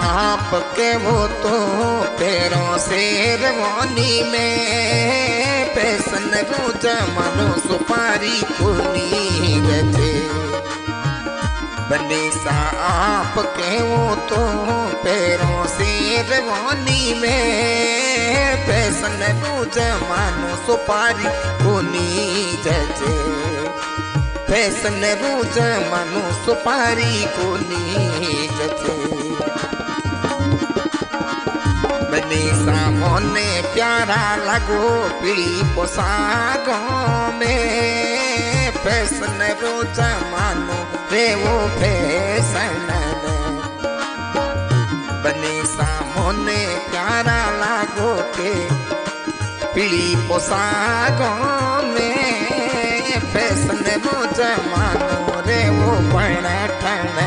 आपके वो तो पैरों से रवानी में फैशन रोज मानो सुपारी खुली गजे बने सा आपके वो तो पैरों से रवानी में फैशन रोज मानो सुपारी खुली गजे फैशन रोज मानो सुपारी खुली गजे बने सामने प्यारा लगो पीली पोशाकों में फैशन रोज मानो रे वो फैशन बने सामने प्यारा लगो के पीली पोशाकों में फैशन रोज मानो रे वो बड़ा ठन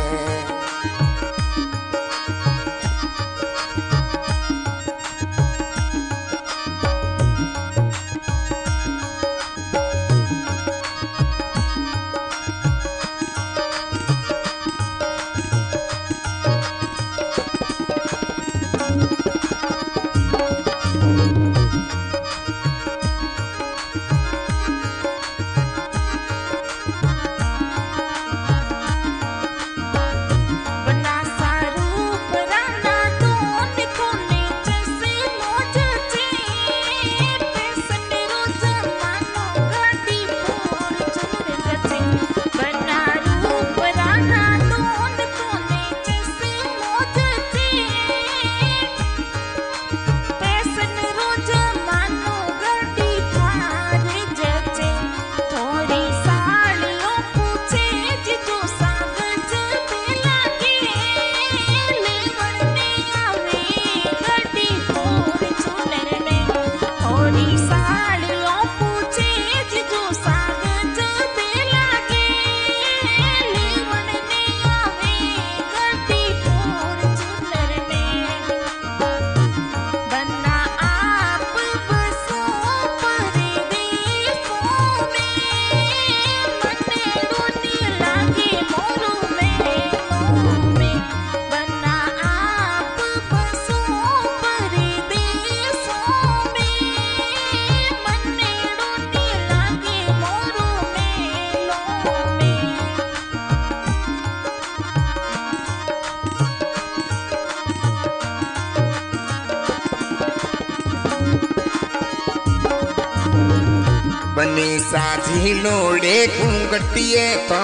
बनी साझी लोड़े घूंघटिए तो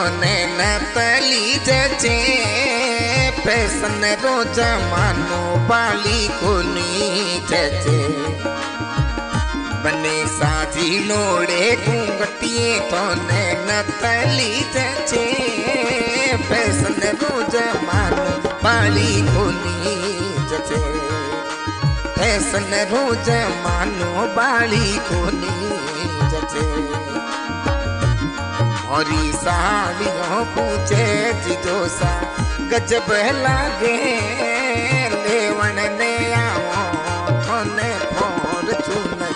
नैनतली जचे फैशन रोज मानो बाली कोनी जचे बने साझी लोड़े घूंघटिए तो नैनतली जचे फैशन रोज मानो बाली कोनी जचे फैशन रोज मानो बाली कोनी हरी साड़ियों पूछे जिजोसा गजब लागे लेवन ने आओ थोने फोर चुनर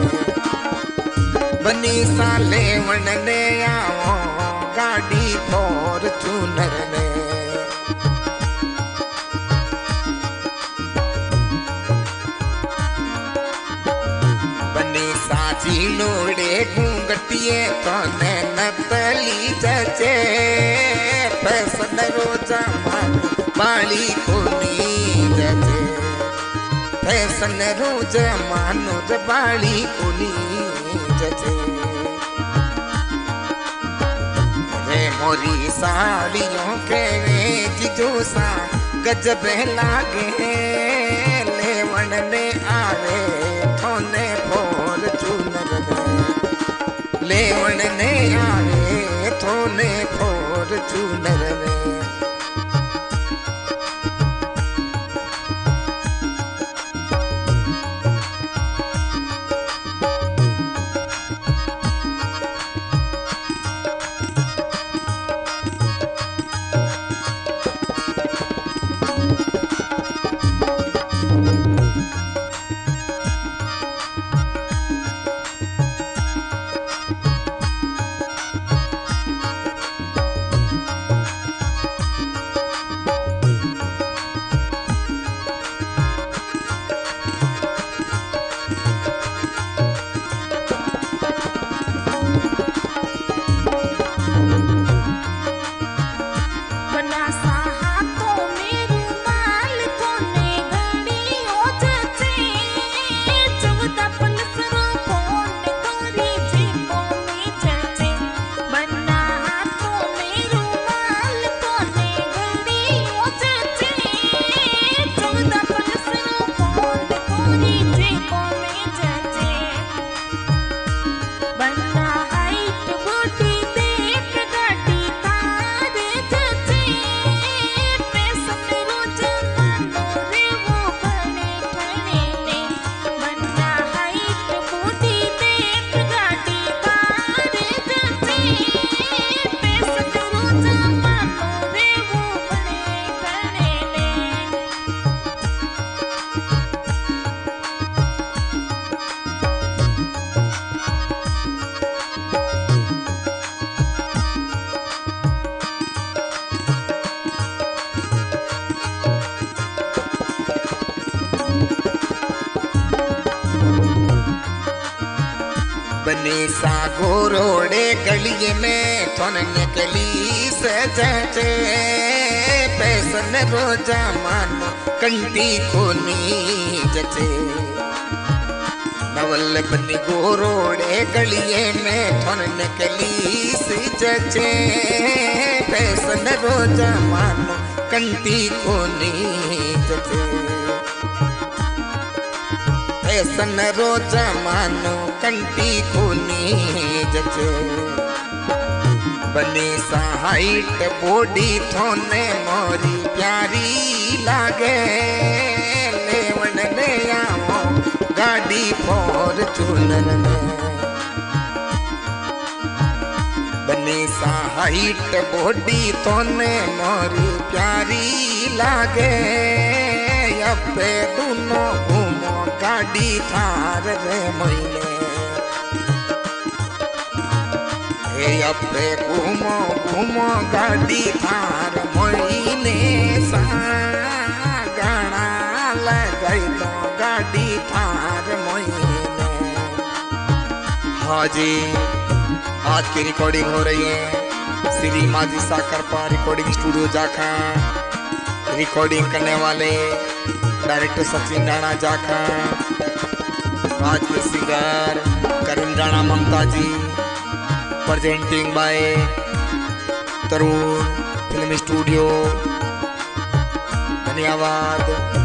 बनी सा लेवन ने आओ गाड़ी फोर चुनर ने साझी लोड़े घूंघटिए तो नैनतली जचे फैशन रोज मानो बाली कोनी जचे फैशन रोज मानो बाली कोनी जचे रे मोरी साड़ियों के जिजोसा गजब लागे लेवन ने आवे थोने फोर चुनर लेवन ने आवे थोने फोर चुनर बनी सा गोरोड़े गलिए में थोन निकली से जटे पैसन रोजा मानो कंटी को नी जटे नवल बनी गोरोड़े गलिए में थोन निकली से जटे पैसन रोजा मानो कंटी को नी जटे पैसन रोजा मानो कंटी को नी जटे बनी सा हाइट बॉडी थोने मोरी प्यारी लागे लेवन ले आओ गाड़ी फॉर्च्यूनर में बनी सा हाइट बॉडी थोने मोरी प्यारी लागे अबे दोनों घूमो गाड़ी थार रे मोइने अबे घूमो घूमो गाड़ी थार मोइने सा गाना लगाई तो गाड़ी थार मोइने। हाँ जी, आज की रिकॉर्डिंग हो रही है Shri Majhi Sakarpa recording studio Jakha. Recording करने वाले director Sachin Rana Jakha, Rajput singer Karim Rana Mamta ji, presenting by Tarun film studio. धन्यवाद।